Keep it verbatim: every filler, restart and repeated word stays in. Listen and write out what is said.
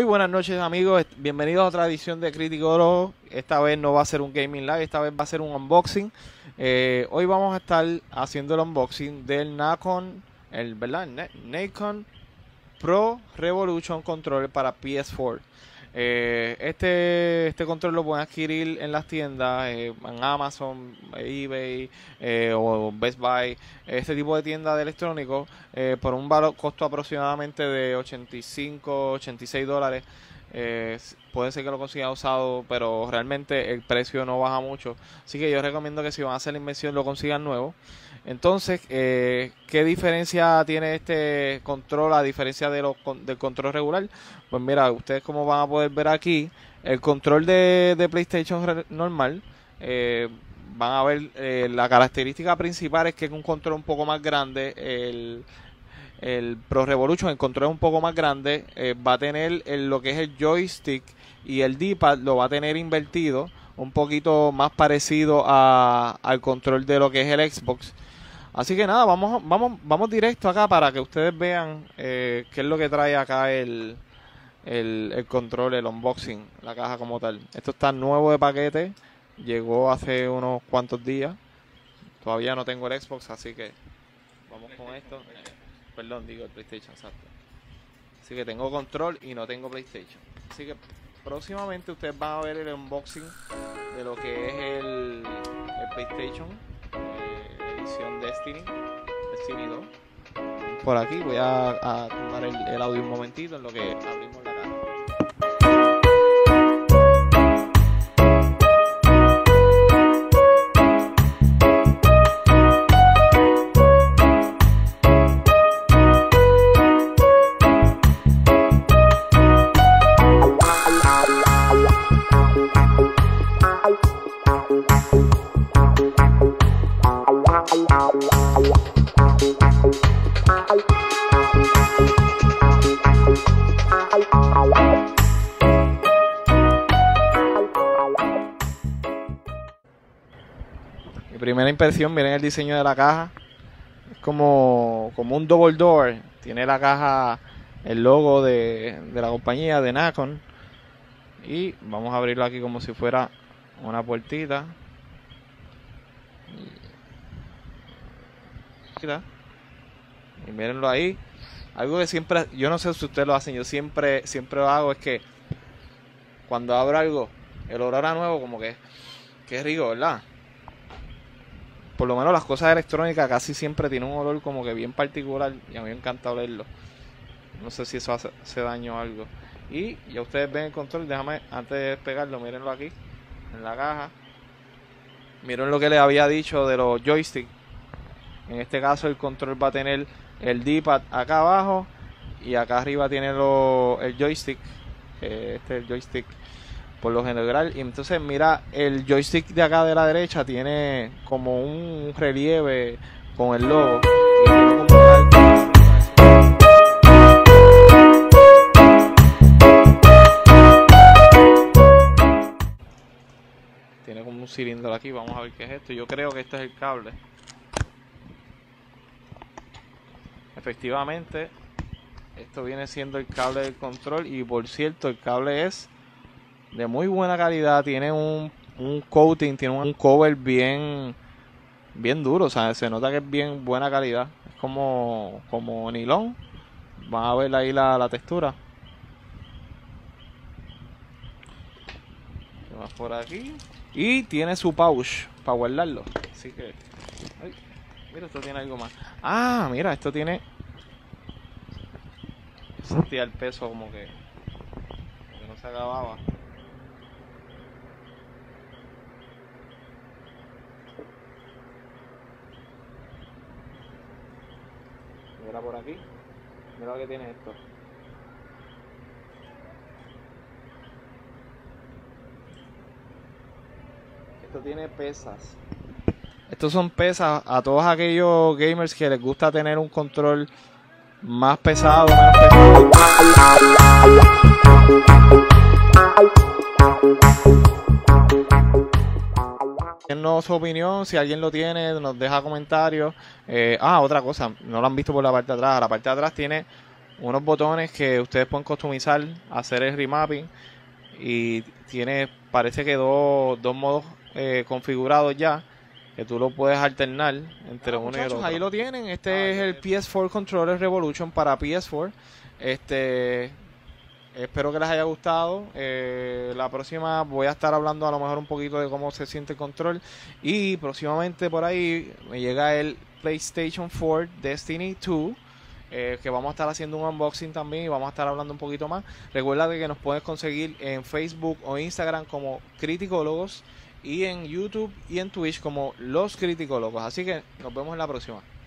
buenas noches, amigos, bienvenidos a otra edición de Crítico Oro. Esta vez no va a ser un gaming live, esta vez va a ser un unboxing. eh, Hoy vamos a estar haciendo el unboxing del Nacon, el, ¿verdad? Nacon Pro Revolution Controller para P S cuatro. eh, este, este control lo pueden adquirir en las tiendas, eh, en Amazon, eBay eh, o Best Buy, este tipo de tiendas de electrónicos, eh, por un valor, costo aproximadamente de ochenta y cinco, ochenta y seis dólares. Eh, puede ser que lo consiga usado, pero realmente el precio no baja mucho, así que yo recomiendo que si van a hacer la inversión lo consigan nuevo. Entonces, eh, ¿qué diferencia tiene este control a diferencia de los, del control regular? Pues mira, ustedes como van a poder ver aquí, el control de, de PlayStation normal, eh, van a ver eh, la característica principal es que es un control un poco más grande. El, el Pro Revolution, el control es un poco más grande, eh, va a tener el, lo que es el joystick y el D-pad lo va a tener invertido, un poquito más parecido a, al control de lo que es el Xbox. Así que nada, vamos vamos vamos directo acá para que ustedes vean eh, qué es lo que trae acá el, el, el control, el unboxing, la caja como tal. Esto está nuevo de paquete, llegó hace unos cuantos días. Todavía no tengo el Xbox, así que vamos con esto. Perdón, digo el PlayStation, exacto. Así que tengo control y no tengo PlayStation. Así que próximamente ustedes van a ver el unboxing de lo que es el, el PlayStation, eh, edición Destiny, Destiny dos. Por aquí voy a, a tomar el, el audio un momentito en lo que abrimos la caja. Mi primera impresión, miren el diseño de la caja. Es como, como un double door. Tiene la caja, el logo de, de la compañía, de Nacon. Y vamos a abrirlo aquí como si fuera una puertita. Y mírenlo ahí. Algo que siempre, yo no sé si ustedes lo hacen, yo siempre, siempre lo hago, es que cuando abro algo, el olor a nuevo como que, que es rico, ¿verdad? Por lo menos las cosas electrónicas casi siempre tienen un olor como que bien particular y a mí me encanta olerlo. No sé si eso hace, hace daño o algo. Y ya ustedes ven el control, déjame, antes de despegarlo, mírenlo aquí, en la caja. Miren lo que les había dicho de los joysticks. En este caso el control va a tener el D-pad acá abajo y acá arriba tiene lo, el joystick. Eh, este es el joystick por lo general. Y entonces mira, el joystick de acá de la derecha tiene como un relieve con el logo. Y tiene como una... tiene como un cilindro aquí, vamos a ver qué es esto. Yo creo que este es el cable. Efectivamente, esto viene siendo el cable del control y por cierto el cable es de muy buena calidad, tiene un, un coating, tiene un cover bien bien duro, o sea, se nota que es bien buena calidad, es como, como nylon. Van a ver ahí la, la textura. Vamos por aquí y tiene su pouch para guardarlo, así que ay, mira, esto tiene algo más. Ah, mira, esto tiene, sentía el peso como que, como que no se acababa. Mira por aquí, mira lo que tiene esto. Esto tiene pesas. Estos son pesas a todos aquellos gamers que les gusta tener un control más pesado, menos pesado. Denos su opinión, si alguien lo tiene, nos deja comentarios. Eh, ah, otra cosa, no lo han visto por la parte de atrás. La parte de atrás tiene unos botones que ustedes pueden customizar, hacer el remapping, y tiene, parece que dos, dos modos eh, configurados ya, que tú lo puedes alternar entre ah, uno muchachos, y el otro. Ahí lo tienen, este ah, es el P S cuatro Controller Revolution para P S cuatro. Este, espero que les haya gustado. Eh, la próxima voy a estar hablando a lo mejor un poquito de cómo se siente el control, y próximamente por ahí me llega el PlayStation cuatro Destiny dos. Eh, que vamos a estar haciendo un unboxing también y vamos a estar hablando un poquito más. Recuerda que nos puedes conseguir en Facebook o Instagram como Criticólogos, y en YouTube y en Twitch como Los Criticólogos. Así que nos vemos en la próxima.